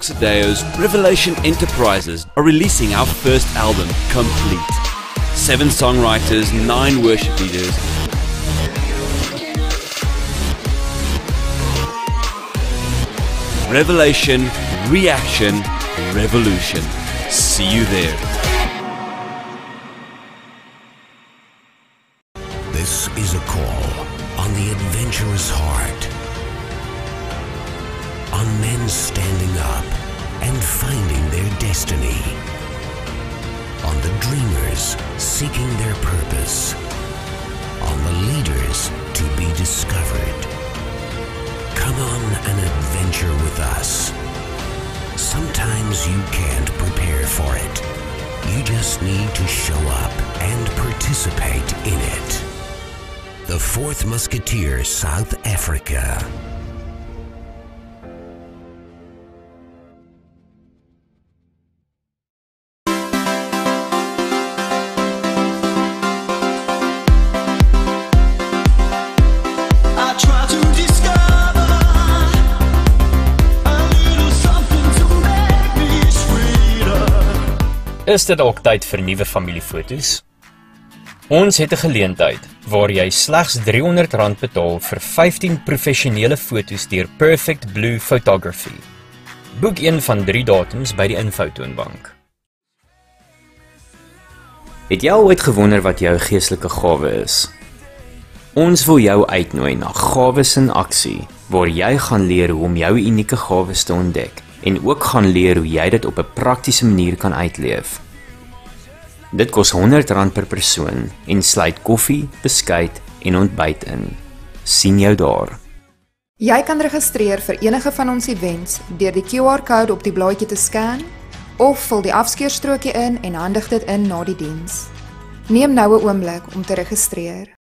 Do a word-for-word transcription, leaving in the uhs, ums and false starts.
Oxadeo's Revelation Enterprises are releasing our first album, Complete. Seven songwriters, nine worship leaders. Revelation, reaction, revolution. See you there. This is a call on the adventurous heart, on men standing up and finding their destiny, on the dreamers seeking their purpose, on the leaders to be discovered. Come on an adventure with us. Sometimes you can't prepare for it. You just need to show up and participate in it. The Fourth Musketeer, South Africa. Is dit dalk tyd vir nuwe familiefoto's? Ons het 'n geleentheid waar jy slegs driehonderd rand betaal vir vyftien professionele foto's deur Perfect Blue Photography. Boek een van drie datums by die infotoonbank. Het jy al ooit gewonder wat jou geestelike gawe is? Ons wil jou uitnooi na Gawes in Aksie, waar jy gaan leer hoe om jou unieke gawes te ontdek en ook gaan leer hoe jy dit op 'n praktiese manier kan uitleef. Dit kos honderd rand per persoon en sluit koffie, beskuit en ontbyt in. Sien jou daar. Jy kan registreer vir enige van ons events deur die Q R-kode op die blaadjie te scan of vul die afskeerstrokie in en handig dit in na die diens. Neem nou 'n oomblik om te registreer.